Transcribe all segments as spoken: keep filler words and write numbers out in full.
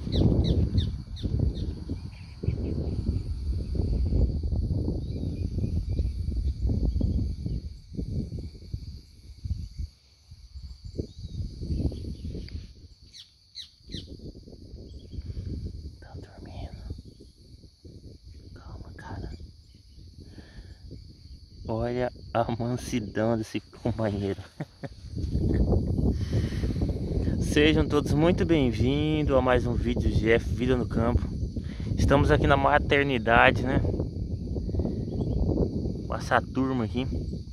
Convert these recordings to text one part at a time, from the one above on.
Tá dormindo. Calma, cara. Olha a mansidão desse companheiro. Sejam todos muito bem-vindos a mais um vídeo de Jeff Vida no Campo. Estamos aqui na maternidade, né? Com essa turma aqui.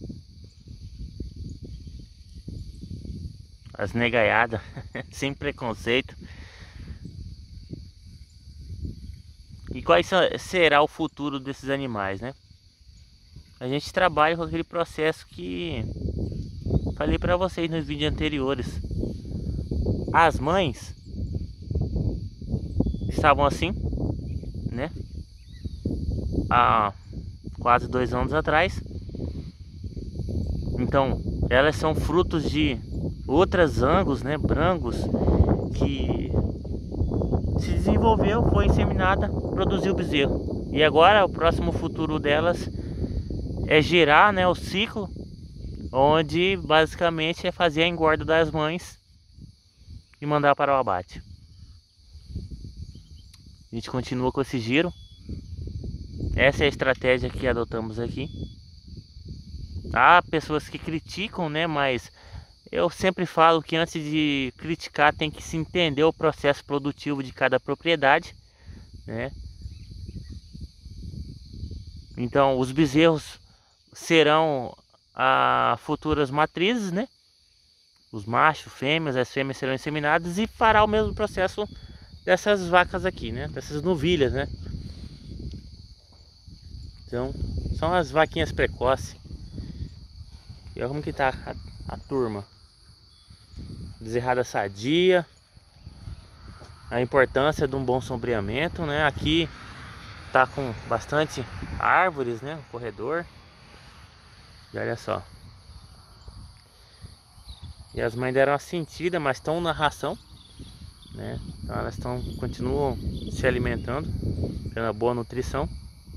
As negaiadas, sem preconceito. E qual será o futuro desses animais, né? A gente trabalha com aquele processo que falei para vocês nos vídeos anteriores. As mães estavam assim, né? Há quase dois anos atrás. Então, elas são frutos de outras angus, né? Brangos que se desenvolveu, foi inseminada, produziu bezerro. E agora o próximo futuro delas é gerar, né, o ciclo, onde basicamente é fazer a engorda das mães e mandar para o abate. A gente continua com esse giro. Essa é a estratégia que adotamos aqui. Há pessoas que criticam, né, mas eu sempre falo que antes de criticar tem que se entender o processo produtivo de cada propriedade, né? Então os bezerros serão a futuras matrizes, né? Os machos, fêmeas, as fêmeas serão inseminadas e fará o mesmo processo dessas vacas aqui, né? Dessas novilhas, né? Então, são as vaquinhas precoces. E olha como que tá a, a turma. Bezerrada sadia. A importância de um bom sombreamento, né? Aqui tá com bastante árvores, né? O corredor. E olha só. E as mães deram uma sentida, mas estão na ração, né? Então elas estão, continuam se alimentando, tendo uma boa nutrição.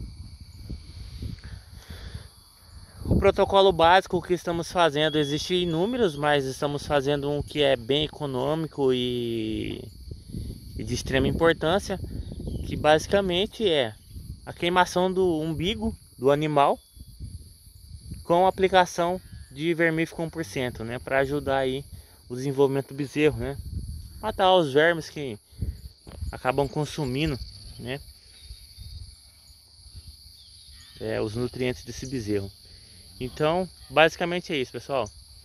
O protocolo básico que estamos fazendo, existe inúmeros, mas estamos fazendo um que é bem econômico e, e de extrema importância, que basicamente é a queimação do umbigo do animal com a aplicação de vermífugo um por cento, né, para ajudar aí o desenvolvimento do bezerro, né, matar os vermes que acabam consumindo, né, é, os nutrientes desse bezerro. Então, basicamente é isso, pessoal.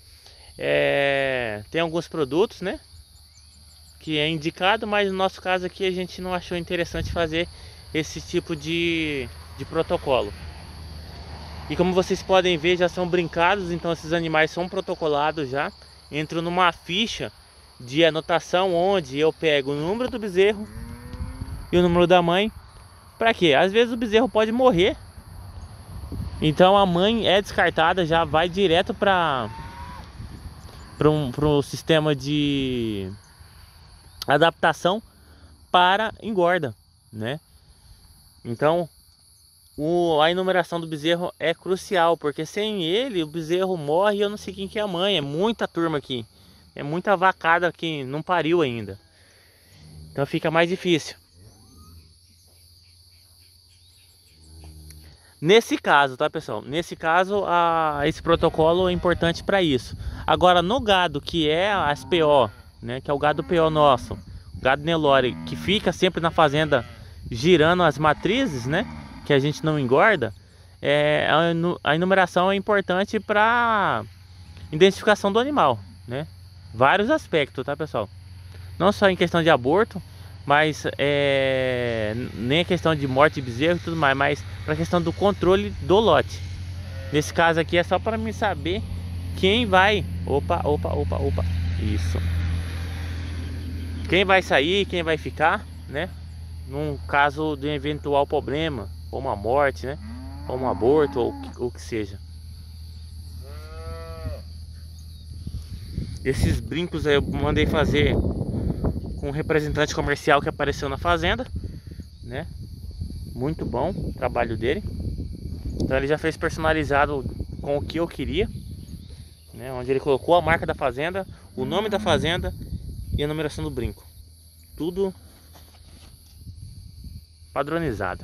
É, tem alguns produtos, né, que é indicado, mas no nosso caso aqui a gente não achou interessante fazer esse tipo de, de protocolo. E como vocês podem ver, já são brincados, então esses animais são protocolados já. Entro numa ficha de anotação onde eu pego o número do bezerro e o número da mãe. Para quê? Às vezes o bezerro pode morrer. Então a mãe é descartada, já vai direto para para um, para o sistema de adaptação para engorda, né? Então o, a enumeração do bezerro é crucial, porque sem ele o bezerro morre e eu não sei quem que é a mãe. É muita turma aqui, é muita vacada que não pariu ainda, então fica mais difícil. Nesse caso, tá, pessoal? Nesse caso, a, esse protocolo é importante para isso. Agora, no gado que é as P O, né, que é o gado P O nosso, gado Nelore, que fica sempre na fazenda girando as matrizes, né, que a gente não engorda, é, a enumeração é importante para identificação do animal, né? Vários aspectos, tá, pessoal? Não só em questão de aborto, mas é, nem a questão de morte de bezerro e tudo mais, mas para a questão do controle do lote. Nesse caso aqui é só para mim saber quem vai, opa, opa, opa, opa, isso, quem vai sair, quem vai ficar, né? Num caso de um eventual problema, ou uma morte, né? Ou um aborto, ou o que seja. Esses brincos aí eu mandei fazer com um representante comercial que apareceu na fazenda, né? Muito bom o trabalho dele. Então ele já fez personalizado com o que eu queria, né? Onde ele colocou a marca da fazenda, o nome da fazenda e a numeração do brinco. Tudo padronizado.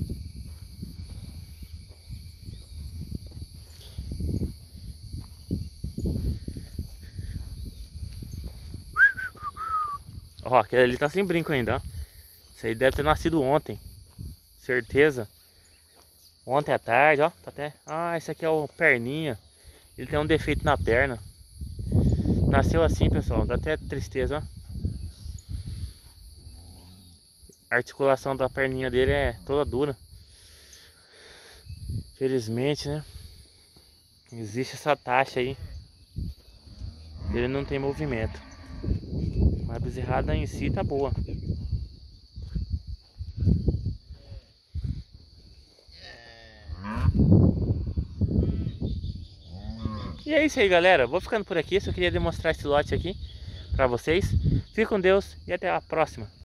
Ó, aquele ali tá sem brinco ainda, ó. Isso aí deve ter nascido ontem. Certeza. Ontem à tarde, ó. Tá até... Ah, esse aqui é o perninha. Ele tem um defeito na perna. Nasceu assim, pessoal. Dá até tristeza, ó. A articulação da perninha dele é toda dura. Felizmente, né? Existe essa taxa aí. Ele não tem movimento. Mas a bezerrada em si tá boa. E é isso aí, galera. Vou ficando por aqui. Só queria demonstrar esse lote aqui pra vocês. Fique com Deus e até a próxima.